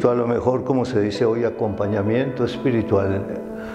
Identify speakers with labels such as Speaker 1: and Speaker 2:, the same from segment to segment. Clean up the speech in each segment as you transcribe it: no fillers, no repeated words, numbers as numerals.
Speaker 1: espiritual, o mejor como se dice hoy, acompañamiento espiritual.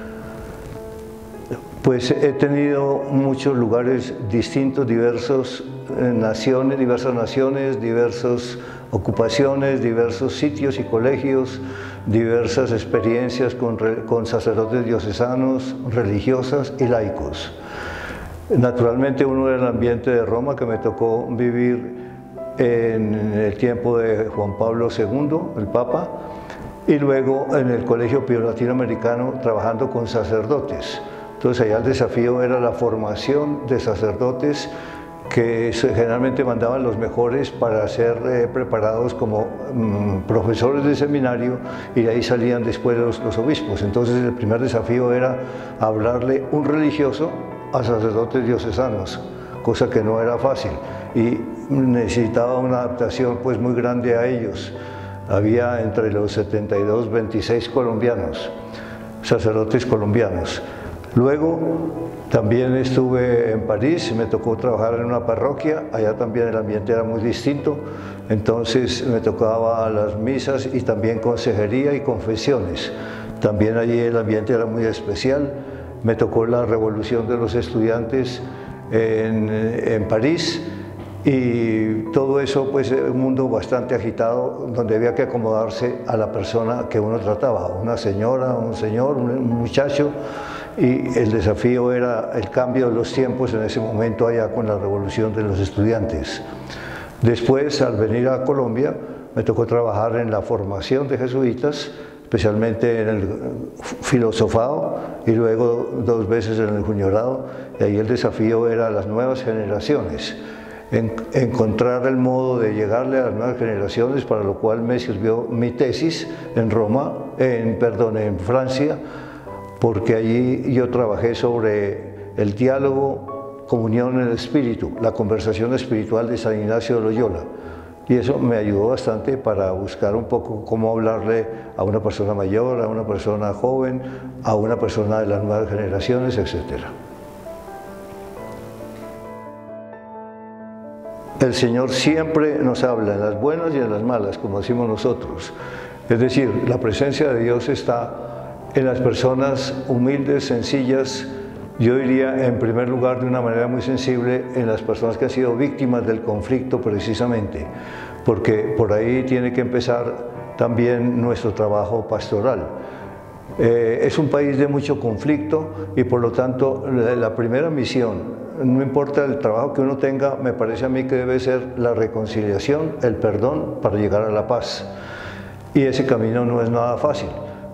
Speaker 1: Pues he tenido muchos lugares distintos, diversas naciones, diversas ocupaciones, diversos sitios y colegios, diversas experiencias con sacerdotes diocesanos, religiosas y laicos. Naturalmente uno era el ambiente de Roma, que me tocó vivir en el tiempo de Juan Pablo II, el Papa, y luego en el Colegio Pío Latinoamericano trabajando con sacerdotes. Entonces allá el desafío era la formación de sacerdotes que generalmente mandaban los mejores para ser preparados como profesores de seminario, y de ahí salían después los obispos. Entonces el primer desafío era hablarle un religioso a sacerdotes diocesanos, cosa que no era fácil y necesitaba una adaptación pues muy grande a ellos. Había entre los 72, 26 colombianos, sacerdotes colombianos. Luego también estuve en París, me tocó trabajar en una parroquia, allá también el ambiente era muy distinto, entonces me tocaba las misas y también consejería y confesiones. También allí el ambiente era muy especial. Me tocó la revolución de los estudiantes en París, y todo eso, pues un mundo bastante agitado, donde había que acomodarse a la persona que uno trataba, una señora, un señor, un muchacho, y el desafío era el cambio de los tiempos en ese momento allá con la revolución de los estudiantes. Después, al venir a Colombia, me tocó trabajar en la formación de jesuitas, especialmente en el filosofado y luego 2 veces en el juniorado, y ahí el desafío era las nuevas generaciones, encontrar el modo de llegarle a las nuevas generaciones, para lo cual me sirvió mi tesis en en Francia, porque allí yo trabajé sobre el diálogo, comunión en el espíritu, la conversación espiritual de San Ignacio de Loyola. Y eso me ayudó bastante para buscar un poco cómo hablarle a una persona mayor, a una persona joven, a una persona de las nuevas generaciones, etc. El Señor siempre nos habla en las buenas y en las malas, como decimos nosotros. Es decir, la presencia de Dios está en las personas humildes, sencillas. Yo diría, en primer lugar, de una manera muy sensible, en las personas que han sido víctimas del conflicto precisamente, porque por ahí tiene que empezar también nuestro trabajo pastoral. Es un país de mucho conflicto y por lo tanto la primera misión, no importa el trabajo que uno tenga, me parece a mí que debe ser la reconciliación, el perdón para llegar a la paz. Y ese camino no es nada fácil,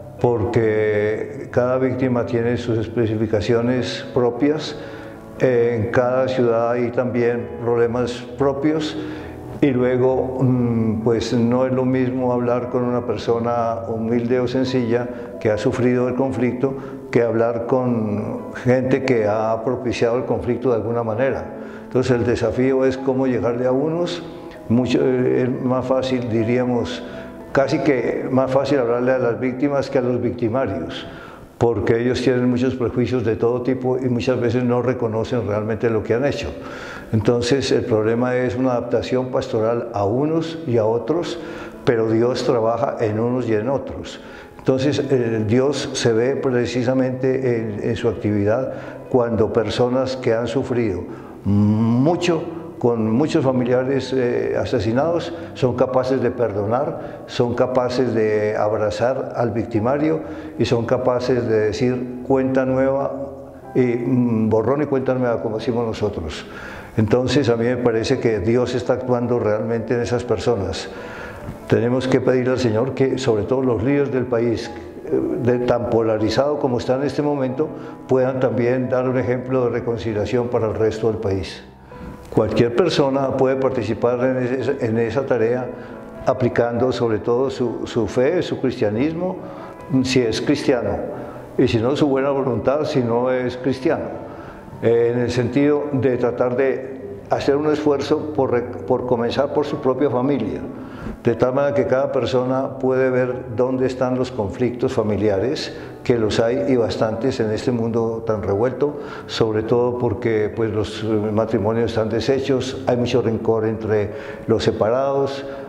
Speaker 1: porque cada víctima tiene sus especificaciones propias, en cada ciudad hay también problemas propios, y luego pues no es lo mismo hablar con una persona humilde o sencilla que ha sufrido el conflicto que hablar con gente que ha propiciado el conflicto de alguna manera. Entonces el desafío es cómo llegarle a unos. Es más fácil, diríamos, casi que más fácil hablarle a las víctimas que a los victimarios, porque ellos tienen muchos prejuicios de todo tipo y muchas veces no reconocen realmente lo que han hecho. Entonces el problema es una adaptación pastoral a unos y a otros, pero Dios trabaja en unos y en otros. Entonces Dios se ve precisamente en su actividad cuando personas que han sufrido mucho, con muchos familiares asesinados, son capaces de perdonar, son capaces de abrazar al victimario y son capaces de decir cuenta nueva, y borrón y cuenta nueva, como decimos nosotros. Entonces a mí me parece que Dios está actuando realmente en esas personas. Tenemos que pedirle al Señor que, sobre todo los líderes del país, tan polarizado como está en este momento, puedan también dar un ejemplo de reconciliación para el resto del país. Cualquier persona puede participar en esa tarea aplicando sobre todo su fe, su cristianismo, si es cristiano, y si no, su buena voluntad si no es cristiano, en el sentido de tratar de hacer un esfuerzo por comenzar por su propia familia, de tal manera que cada persona puede ver dónde están los conflictos familiares, que los hay y bastantes en este mundo tan revuelto, sobre todo porque pues, los matrimonios están deshechos, hay mucho rencor entre los separados,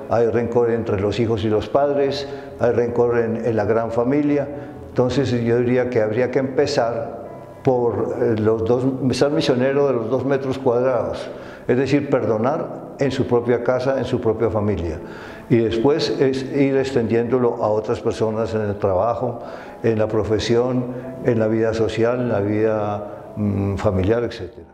Speaker 1: hay rencor entre los hijos y los padres, hay rencor en la gran familia. Entonces yo diría que habría que empezar por ser misionero de los 2 metros cuadrados, es decir, perdonar en su propia casa, en su propia familia, y después es ir extendiéndolo a otras personas en el trabajo, en la profesión, en la vida social, en la vida familiar, etc.